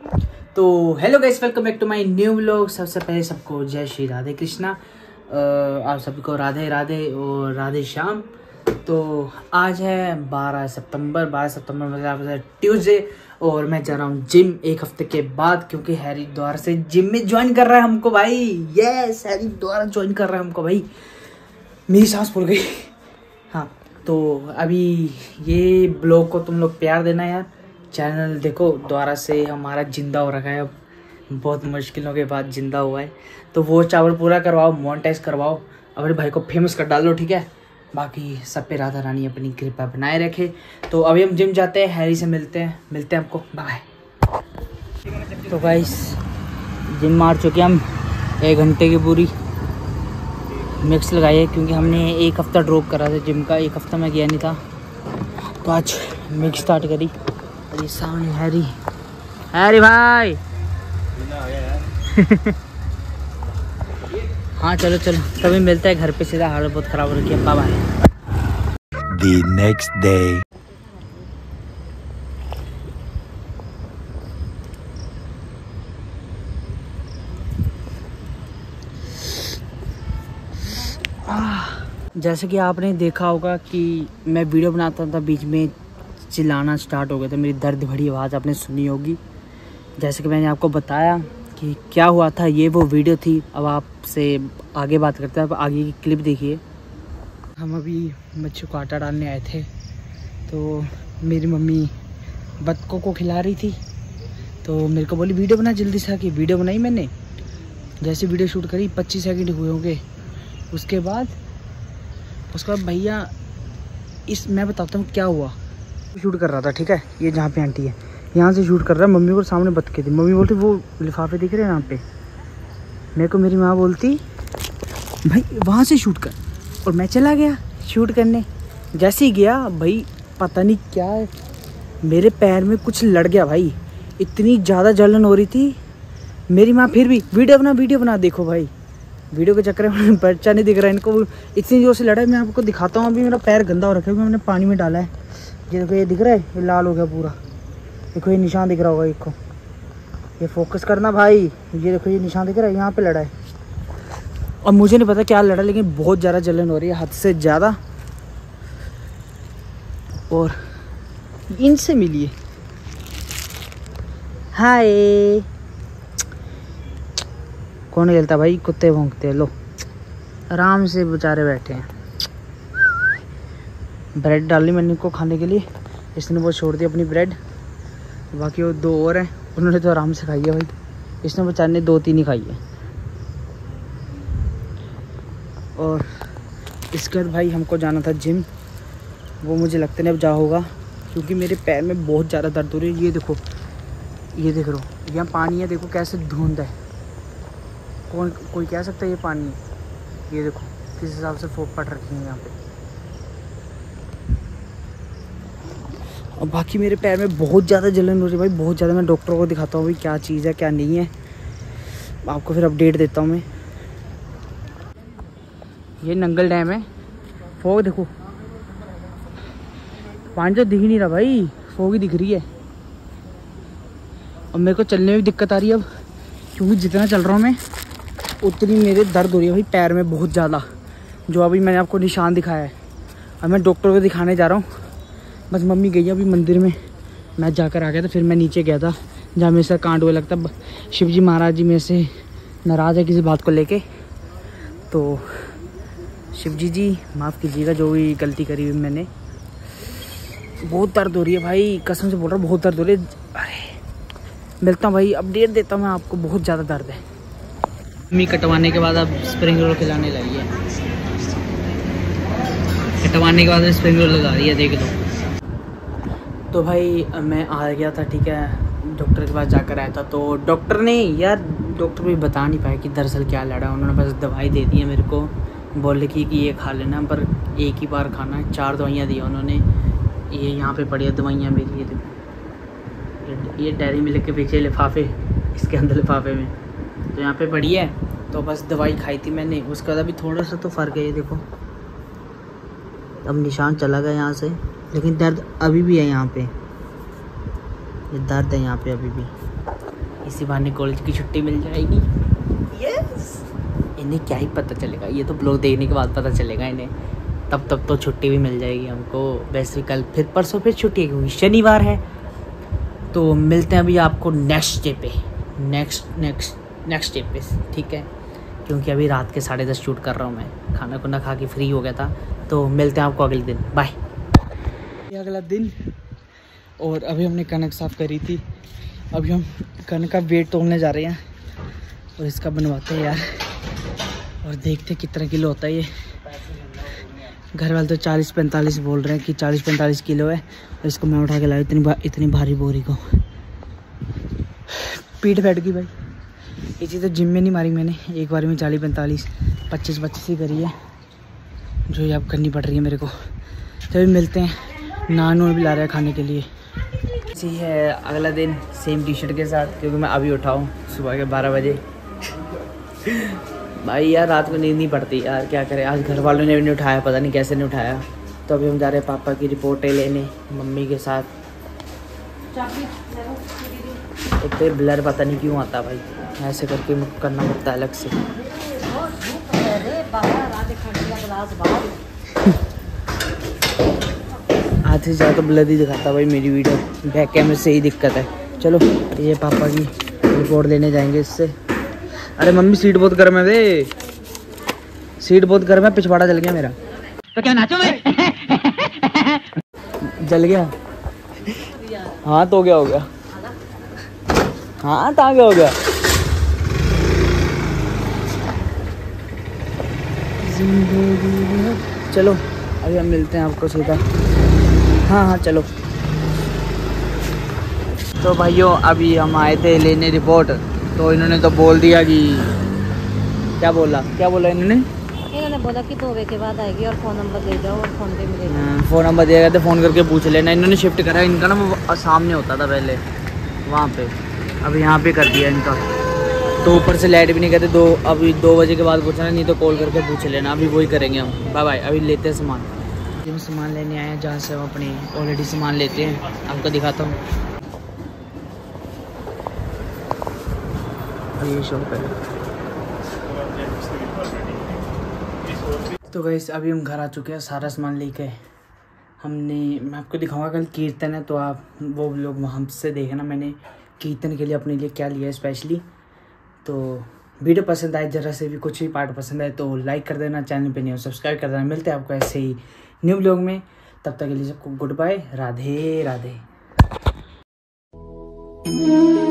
तो hello guys, welcome back to my new vlog. सबसे पहले सबको जय श्री राधे कृष्णा। आप सबको राधे राधे और राधे श्याम। तो आज है 12 सितंबर मतलब ट्यूसडे और मैं जा रहा हूँ जिम एक हफ्ते के बाद, क्योंकि हैरी द्वारा से जिम में ज्वाइन कर रहा है हमको भाई। यस, हैरी द्वारा ज्वाइन कर रहा है हमको भाई। मेरी सांस फूल गई। हाँ, तो अभी ये ब्लॉग को तुम लोग प्यार देना यार। चैनल देखो द्वारा से हमारा जिंदा हो रखा है, अब बहुत मुश्किलों के बाद जिंदा हुआ है। तो वो चावल पूरा करवाओ, मोनेटाइज करवाओ, अपने भाई को फेमस कर डालो, ठीक है। बाकी सब पे राधा रानी अपनी कृपा बनाए रखे। तो अभी हम जिम जाते हैं, हैरी से मिलते हैं आपको, बाय। तो गाइस जिम मार चुके हम 1 घंटे की पूरी मिक्स लगाई है, क्योंकि हमने 1 हफ्ता ड्रॉप करा था जिम का। 1 हफ्ता मैं गया नहीं था, तो आज मिक्स स्टार्ट करी। और ये सामने हैरी भाई हाँ चलो तभी मिलते हैं घर पे सीधा। हालत बहुत ख़राब हो रही है। Bye bye. The next day. जैसे कि आपने देखा होगा कि मैं वीडियो बनाता था, बीच में चिल्लाना स्टार्ट हो गया था। मेरी दर्द भरी आवाज़ आपने सुनी होगी। जैसे कि मैंने आपको बताया कि क्या हुआ था, ये वो वीडियो थी। अब आपसे आगे बात करते हैं, अब आगे की क्लिप देखिए। हम अभी बच्चों को आटा डालने आए थे, तो मेरी मम्मी बत्तखों को खिला रही थी, तो मेरे को बोली वीडियो बना जल्दी से। आके वीडियो बनाई मैंने। जैसे वीडियो शूट करी 25 सेकंड हुए होंगे। उसके बाद भैया मैं बताता हूँ क्या हुआ। शूट कर रहा था, ठीक है। ये जहाँ पे आंटी है यहाँ से शूट कर रहा है। मम्मी को सामने बत्तखें थी। मम्मी बोलती वो लिफाफे दिख रहे हैं यहाँ पे। मेरे को मेरी माँ बोलती भाई वहाँ से शूट कर, और मैं चला गया शूट करने। जैसे ही गया भाई, पता नहीं क्या है, मेरे पैर में कुछ लड़ गया भाई। इतनी ज़्यादा जलन हो रही थी। मेरी माँ फिर भी वीडियो बना। देखो भाई, वीडियो के चक्कर में बच्चा नहीं दिख रहा है इनको, इतनी जोर से लड़ा है। मैं आपको दिखाता हूँ। अभी मेरा पैर गंदा हो रखा है, मैंने पानी में डाला है। ये देखो, ये दिख रहा है, ये लाल हो गया पूरा। देखो ये निशान दिख रहा होगा इसको, ये फोकस करना भाई। ये देखो ये निशान दिख रहा है, यहाँ पे लड़ा है। और मुझे नहीं पता क्या लड़ा, लेकिन बहुत ज़्यादा जलन हो रही है, हद से ज़्यादा। और इनसे मिलिए। हाय, कौन खेलता भाई, कुत्ते भौंकते हैं। लो आराम से बेचारे बैठे हैं। ब्रेड डाली मैंने इनको खाने के लिए, इसने वो छोड़ दी अपनी ब्रेड। बाकी वो 2 और हैं, उन्होंने तो आराम से खाई है भाई। इसने बेचारे ने 2-3 ही खाई है। और इसके बाद भाई हमको जाना था जिम। वो मुझे लगता नहीं अब जा होगा, क्योंकि मेरे पैर में बहुत ज़्यादा दर्द हो रही है। ये देखो, ये देख रहे हो, यहाँ पानी है, देखो कैसे धुंध है। कोई कह सकता है ये पानी है। ये देखो किस हिसाब से फोक पट रखी है यहाँ पे। और बाकी मेरे पैर में बहुत ज़्यादा जलन हो रही है भाई, बहुत ज़्यादा। मैं डॉक्टर को दिखाता हूँ भाई क्या चीज़ है क्या नहीं है, आपको फिर अपडेट देता हूँ मैं। ये नंगल डैम है। फोग देखो, पानी तो दिख ही नहीं रहा भाई, फोग ही दिख रही है। और मेरे को चलने में भी दिक्कत आ रही है अब, क्योंकि जितना चल रहा हूँ मैं उतनी मेरे दर्द हो रही है भाई पैर में बहुत ज़्यादा। जो अभी मैंने आपको निशान दिखाया है। अब मैं डॉक्टर को दिखाने जा रहा हूँ। बस मम्मी गई अभी मंदिर में, मैं जाकर आ गया था। फिर मैं नीचे गया था जहाँ मेरे से कांड हुआ लगता। शिव जी महाराज जी मेरे से नाराज़ है किसी बात को लेके। तो शिव जी माफ़ कीजिएगा जो भी गलती करी हुई मैंने। बहुत दर्द हो रही है भाई, कसम से बोल रहा हूँ, बहुत दर्द हो रही है। अरे मिलता हूँ भाई, अपडेट देता हूँ मैं आपको। बहुत ज़्यादा दर्द है। मम्मी कटवाने के बाद अब स्प्रिंग रोल खिलाने लगी है। कटवाने के बाद स्प्रिंग रोल लगा रही है, देख लो। तो भाई मैं आ गया था, ठीक है। डॉक्टर के पास जाकर आया था, तो डॉक्टर भी बता नहीं पाया कि दरअसल क्या लड़ा। उन्होंने बस दवाई दे दी है मेरे को, बोले कि ये खा लेना, पर एक ही बार खाना है। 4 दवाइयाँ दी उन्होंने। ये यहाँ पे पड़ी है दवाइयाँ मेरी। ये देखो, ये डायरी मिल्क के पीछे लिफाफे, इसके अंदर लिफाफे में तो यहाँ पे पड़ी है। तो बस दवाई खाई थी मैंने, उसके बाद अभी थोड़ा सा तो फ़र्क है। ये देखो अब निशान चला गया यहाँ से, लेकिन दर्द अभी भी है यहाँ पे। ये दर्द है यहाँ पे अभी भी। इसी बहाने कॉलेज की छुट्टी मिल जाएगी। यस, इन्हें क्या ही पता चलेगा, ये तो ब्लॉग देखने के बाद पता चलेगा इन्हें। तब तो छुट्टी भी मिल जाएगी हमको। वैसे कल फिर परसों फिर छुट्टी है क्योंकि शनिवार है। तो मिलते हैं अभी आपको नेक्स्ट डे पे, नेक्स्ट डे पे, ठीक है। क्योंकि अभी रात के 10:30 शूट कर रहा हूँ मैं, खाना खुना खा के फ्री हो गया था। तो मिलते हैं आपको अगले दिन, बाय। ये अगला दिन, और अभी हमने कनक साफ़ करी थी। अभी हम कनक का वेट तोड़ने जा रहे हैं और इसका बनवाते हैं यार, और देखते कितना किलो होता है ये। घर वाले तो 40-45 बोल रहे हैं कि 40-45 किलो है, और इसको मैं उठा के लाया इतनी भारी बोरी को। पीठ बैठ गई भाई। ये चीज़ तो जिम में नहीं मारी मैंने, एक बार में 40-45 25 ही करी है, जो ये अब करनी पड़ रही है मेरे को। तो अभी मिलते हैं, नान भी ला रहा है खाने के लिए। ऐसी है अगला दिन सेम टी शर्ट के साथ, क्योंकि मैं अभी उठा हूँ सुबह के 12 बजे। भाई यार रात को नींद नहीं पड़ती यार, क्या करें। आज घर वालों ने भी नहीं उठाया, पता नहीं कैसे नहीं उठाया। तो अभी हम जा रहे हैं पापा की रिपोर्टें लेने मम्मी के साथ। एक तो ब्लर पता नहीं क्यों आता भाई, ऐसे करके करना पड़ता है अलग से। आधे से ज़्यादा ब्लर ही दिखाता भाई मेरी वीडियो, बैक कैमरे से ही दिक्कत है। चलो ये पापा की रिपोर्ट लेने जाएंगे इससे। अरे मम्मी सीट बहुत गर्म है वे, सीट बहुत गर्म है, पिछवाड़ा जल गया मेरा। तो क्या नाचो मैं? जल गया? हाँ तो क्या हो गया? हाँ तो क्या हो गया? चलो अभी हम मिलते हैं आपको सीधा। हाँ चलो। तो भाइयों अभी हम आए थे लेने रिपोर्ट, तो इन्होंने तो बोल दिया कि क्या बोला इन्होंने बोला कि 2 बजे के बाद आएगी और फ़ोन नंबर दे जाओ और फ़ोन पे मिलेगा। फ़ोन नंबर दिया गया, फ़ोन करके पूछ लेना। इन्होंने शिफ्ट करा इनका ना, वो सामने होता था पहले वहाँ पे, अब यहाँ पे कर दिया इनका। तो ऊपर से लाइट भी नहीं कहते। अभी 2 बजे के बाद पूछना, नहीं तो कॉल करके पूछ लेना। अभी वही करेंगे हम। Bye bye. अभी लेते हैं सामान, हम सामान लेने आए हैं जहाँ से हम अपनी ऑलरेडी सामान लेते हैं। आपको दिखाता हूँ, ये शॉप है। तो गाइस अभी हम घर आ चुके हैं, सारा सामान लेके। मैं आपको दिखाऊंगा, कल कीर्तन है तो आप वो लोग हमसे देखना मैंने कीर्तन के लिए अपने लिए क्या लिया है स्पेशली। तो वीडियो पसंद आए, जरा से भी कुछ भी पार्ट पसंद आए तो लाइक कर देना, चैनल पे नहीं हो सब्सक्राइब कर देना। मिलते हैं आपको ऐसे ही न्यू व्लॉग में, तब तक के लिए सबको गुड बाय, राधे राधे।